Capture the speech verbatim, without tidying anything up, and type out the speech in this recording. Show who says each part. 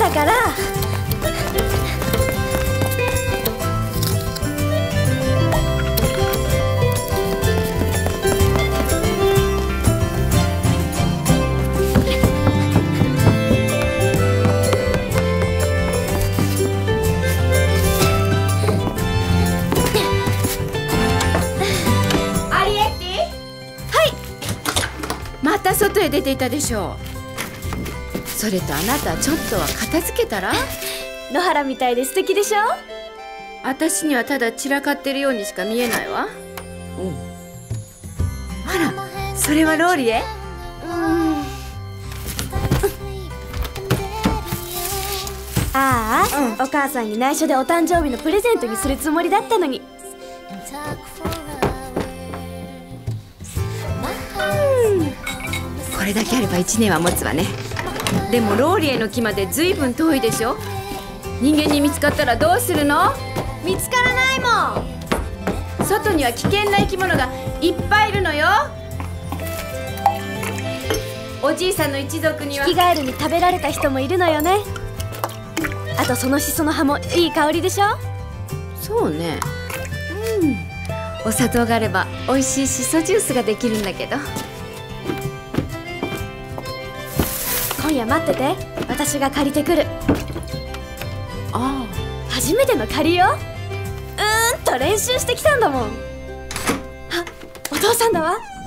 Speaker 1: だから。
Speaker 2: また外へ出ていたでしょう。それとあなたちょっとは片付けたら？
Speaker 1: 野原みたいで素敵でしょ。
Speaker 2: 私にはただ散らかってるようにしか見えないわ。うん。あら、それはローリエ？
Speaker 1: うん。ああ、うん、お母さんに内緒でお誕生日のプレゼントにするつもりだったのに。
Speaker 2: これだけあればいちねんは持つわね。でもローリエの木までずいぶん遠いでしょ。人間に見つかったらどうするの？
Speaker 1: 見つからないもん。
Speaker 2: 外には危険な生き物がいっぱいいるのよ。おじいさんの一族には
Speaker 1: ヒキガエルに食べられた人もいるのよね。あとそのシソの葉もいい香りでしょ。
Speaker 2: そうね。うん。お砂糖があれば美味しいシソジュースができるんだけど。
Speaker 1: 今夜待ってて、私が借りてくる。
Speaker 2: ああ、
Speaker 1: 初めての借りよ。うーんと練習してきたんだもん。あ、お父さんだわ。